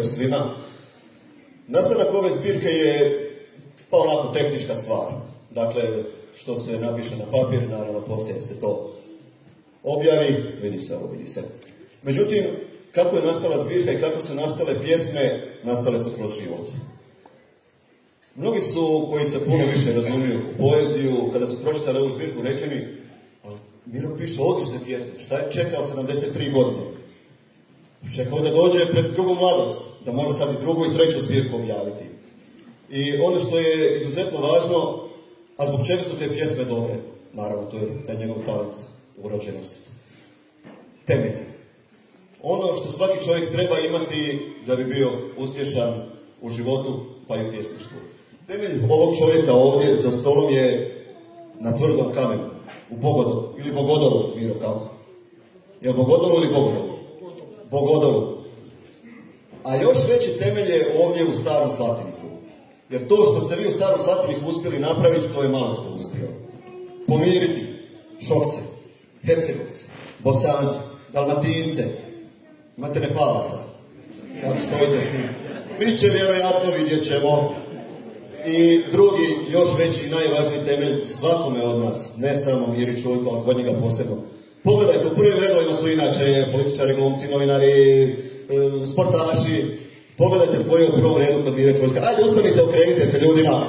Pozdrav svima. Nastanak ove zbirke je pa onako tehnička stvar. Dakle, što se napiše na papir, naravno poslije se to objavi, vidi se ovo, vidi se. Međutim, kako je nastala zbirka i kako su nastale pjesme, nastale su kroz život. Mnogi su, koji se puno više razumiju u poeziju, kada su pročitali ovu zbirku, rekli mi, ali Miro piše odlične pjesme, šta je čekao 73 godine? Čekao da dođe pred drugu mladost, da može sad i drugu i treću zbirku objaviti. I ono što je izuzetno važno, a zbog čega su te pjesme dobre, naravno, to je taj njegov talent, urođenost, temelj. Ono što svaki čovjek treba imati da bi bio uspješan u životu, pa i u pjesništvu. Temelj ovog čovjeka ovdje za stolom je na tvrdom kamenu, u Bogodovu, ili Bogodovu, Miro, kako? Je li Bogodovu ili Bogodovu? Bogodovu. A još veći temelj je ovdje u Starom Slatiniku. Jer to što ste vi u Starom Slatiniku uspjeli napraviti, to je malo tko uspio. Pomiriti Šokce, Hercegovce, Bosance, Dalmatince, imate Nepalaca. Kako stojite s tim? Biće vjerojatno, vidjet ćemo. I drugi, još veći i najvažniji temelj svakome od nas, ne samo Miri Čuljko, ali kod njega posebno. Pogledajte, u prvim redovima su inače političari, glumci, novinari, sportaši. Pogledajte tko je u prvom redu kod Mire Čuljka. Ajde, ustanite, okrenite se ljudima.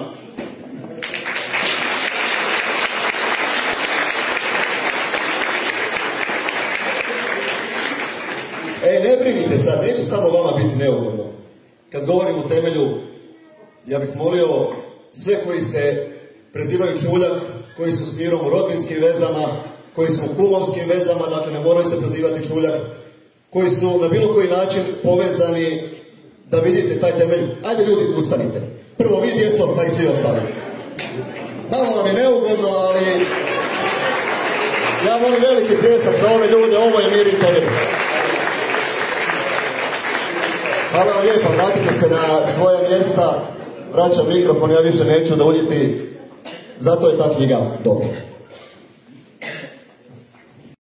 Ne brinite sad, neće samo vama biti neugodno. Kad govorim o temelju, ja bih molio sve koji se prezivaju Čuljak, koji su s Mirom u rodbinskim vezama, koji su u kumovskim vezama, dakle ne moraju se prezivati Čuljak, koji su na bilo koji način povezani, da vidite taj temelj. Ajde ljudi, ustanite. Prvo vi, djeco, pa i svi ostali. Malo vam je neugodno, ali ja molim veliki pljesak za ove ljude, ovo je Mirin temelj. Hvala vam lijepa, vratite se na svoje mjesta, vraćam mikrofon, ja više neću da uljiti, zato je ta knjiga dobra.